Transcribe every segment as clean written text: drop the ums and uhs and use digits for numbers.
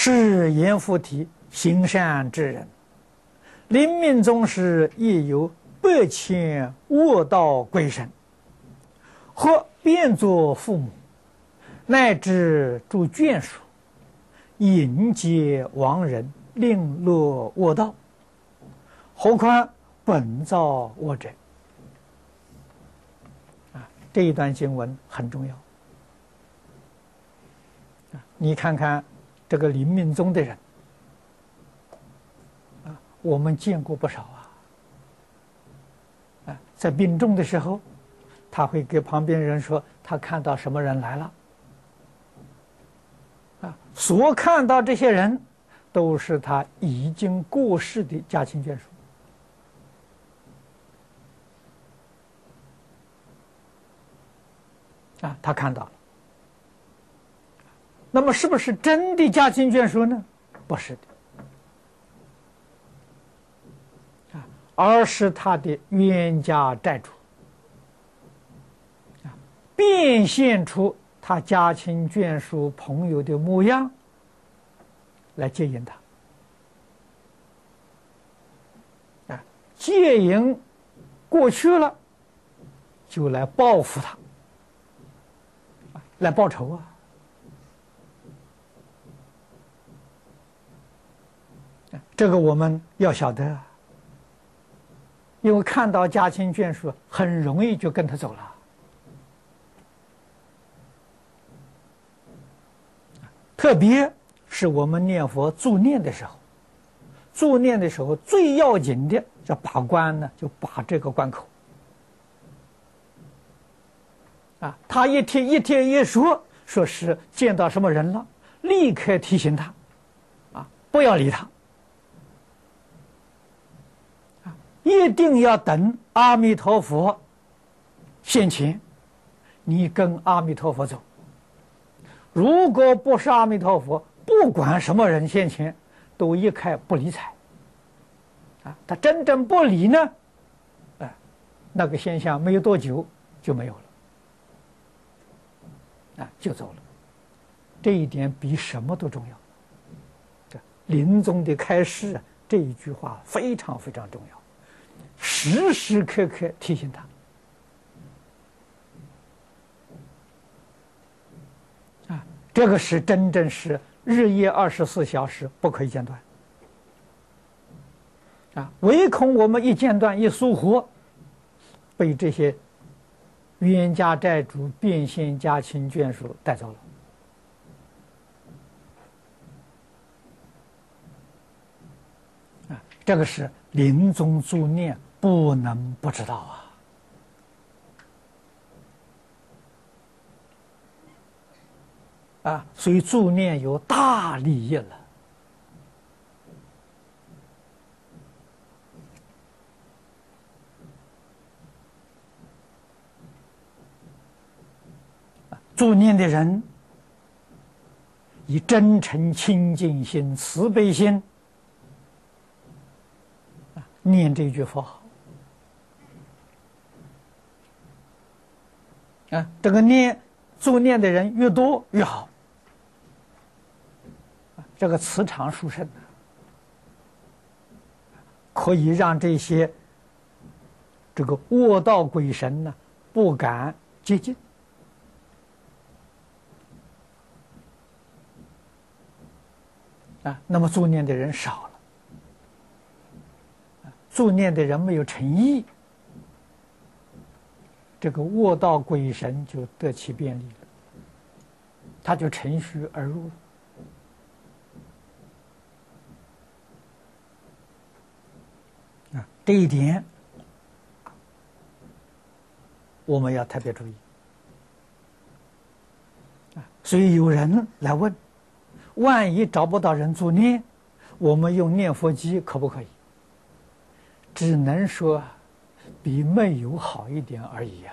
是阎浮提行善之人，临命终时亦有8千卧道鬼神，或变作父母，乃至诸眷属，迎接亡人，令落卧道。何况本造我者？这一段经文很重要。你看看这个临命终的人，我们见过不少在病重的时候，他会给旁边人说他看到什么人来了，所看到这些人都是他已经过世的家亲眷属。他看到了，那么是不是真的家亲眷属呢？不是的，而是他的冤家债主，变现出他家亲眷属朋友的模样来接引他，接引过去了，就来报复他。来报仇这个我们要晓得因为看到家亲眷属，很容易就跟他走了。特别是我们念佛助念的时候，助念的时候最要紧的要把关呢，就把这个关口。他一天一说是见到什么人了，立刻提醒他，不要理他，一定要等阿弥陀佛现前，你跟阿弥陀佛走。如果不是阿弥陀佛，不管什么人现前，都一概不理睬。他真正不理呢，那个现象没有多久就没有了。就走了，这一点比什么都重要。这临终的开示这一句话非常非常重要，时时刻刻提醒他。这个是真正是日夜24小时不可以间断。唯恐我们一间断一疏忽，被这些冤家债主变现家亲眷属带走了。这个是临终助念不能不知道所以助念有大利益了。助念的人以真诚清净心、慈悲心念这句佛号，这个助念的人越多越好，这个磁场殊胜，可以让这些这个卧道鬼神呢不敢接近。那么助念的人少了，助念的人没有诚意，这个卧道鬼神就得其便利了，他就乘虚而入了。这一点我们要特别注意。所以有人来问，万一找不到人助念，我们用念佛机可不可以？只能说比没有好一点而已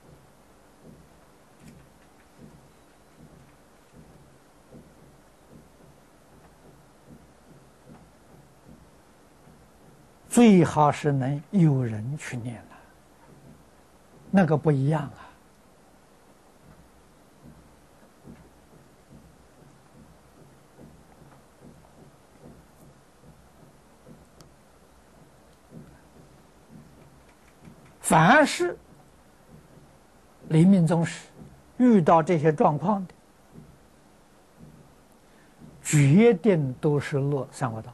最好是能有人去念了，那个不一样凡是临命终时遇到这些状况的，决定都是落三恶道。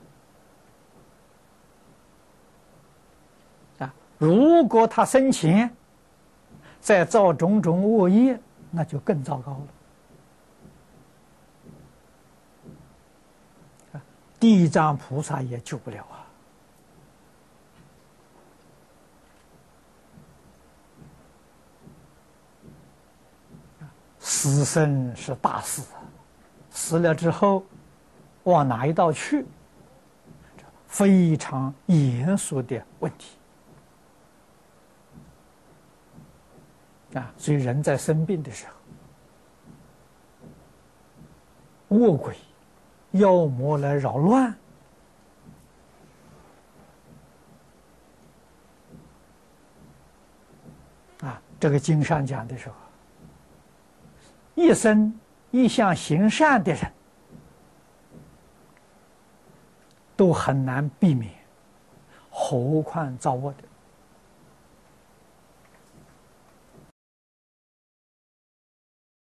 如果他生前再造种种恶业，那就更糟糕了。地藏菩萨也救不了死生是大事，死了之后往哪一道去，非常严肃的问题。所以人在生病的时候，恶鬼、妖魔来扰乱，这个经上讲的时候，一生一向行善的人，都很难避免，何况造恶的。